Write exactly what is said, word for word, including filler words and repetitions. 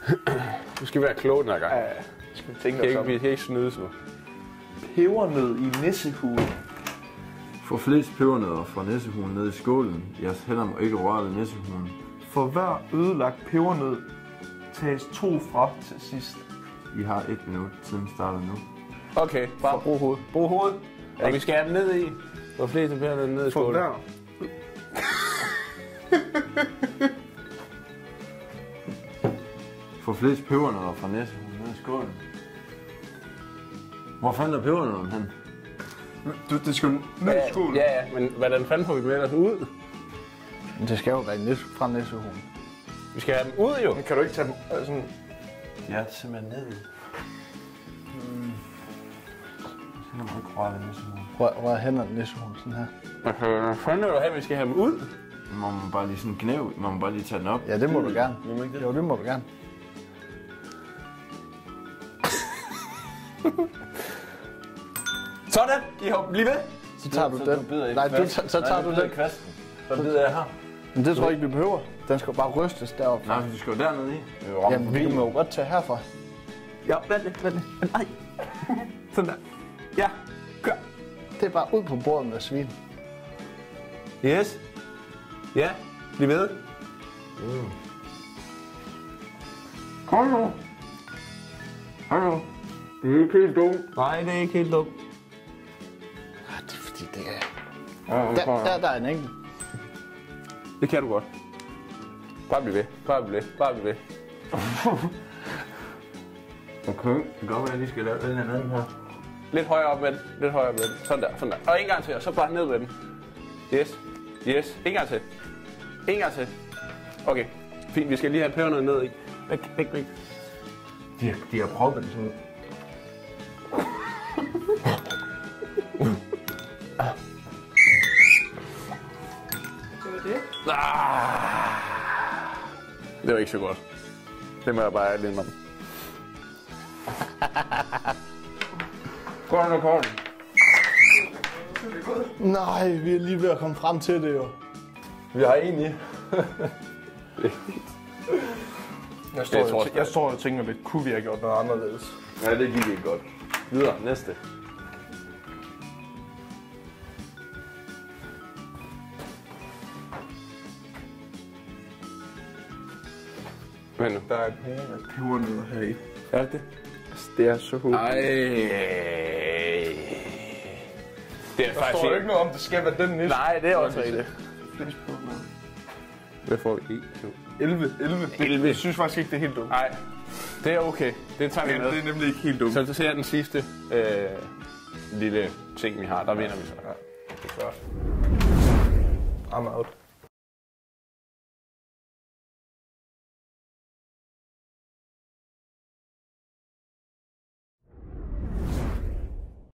Du skal være klog den her gang. Ja, skal vi tænke Kan os ikke, om. vi kan ikke snydes nu. Pebernød i nissehue. Få flest pebernødder fra nissehulen ned i skålen. Jeres hænder må ikke røre ved nissehulen. For hver ødelagt pebernød tages to fra til sidst. I har et minut, tiden starter nu. Okay, bare brug hovedet. Brug hovedet. Og vi skal have dem ned i. Hvor flest af pebernødder ned i For skålen. hver. Få flest pebernødder fra nissehulen ned i skålen. Hvor fanden er pebernødderne hen? Du, det skal ned i skålen. Ja, ja, men hvordan fanden får vi dem ellers ud? Det skal jo være nisse, fra nissehulen. Vi skal have dem ud jo. Men kan du ikke tage dem øh, sådan... Ja, simpelthen ned i. Hmm. Hænder må ikke røre ved nissehulen. Rør, rør hænderne i nissehulen sådan her. Hvad fanden er du her, vi skal have dem ud? Man må bare lige sådan gnæve, man må bare lige tage den op. Ja, det må du gerne. Må man ikke det? Jo, det må du gerne. Sådan, I har bliv ved. Så tager du Så den. du bider i Nej, du, kvasten. så Nej, tager du du bider i den. kvasten. Så bider jeg her. Men det tror jeg ikke, vi behøver. Den skal bare rystes deroppe. Nej, men du skal jo dernede i. Jamen, vi må jo godt tage herfra. Ja, vent lidt, vent lidt. Nej. Sådan der. Ja, kør. Det er bare ud på bordet med svin. Yes. Ja, bliv ved. Mm. Kom nu. Hallo. Det er ikke helt dumt. Nej, det er ikke helt dumt. Ah, det er fordi, det er... Ja, Der, der, der er en enkelt. Det kan du godt. Bare bliv ved. Bare bliv ved. Bare bliv ved. Okay, det kan godt være, at jeg lige skal lave den her anden her. Lidt højere op med den. Lidt højere med den. Sådan der, sådan der. Og en gang til, og så bare ned med den. Yes. Yes. En gang til. En gang til. Okay. Fint, vi skal lige have pebernødder ned i. Væk, væk, væk. De har, de har proppet det sådan. Ah. Det var ikke så godt. Det må jeg bare ærligt indrømme. Kom nu, kom. Nej, vi er lige ved at komme frem til det jo. Vi har en i. Jeg står, Jeg tror jeg, jeg står og tænker lidt, kunne vi have gjort noget anderledes? Ja, det gik ikke godt. Videre, næste. Men nu. Der er et pebernødder her i. Er det det? Det er så hårdt. Ej. Det er Der faktisk står jo ikke noget om, det skal være den næste. Nej, det er også rigtigt. Flest pebernødder. Hvad får vi? elleve. elleve. elleve. Jeg synes faktisk ikke, det er helt dumt. Nej, det er okay. Det tager vi Det, med. det er nemlig ikke helt dumt. Så ser jeg den sidste øh, lille ting, vi har. Der vinder vi så. Ja, det er godt. I'm out.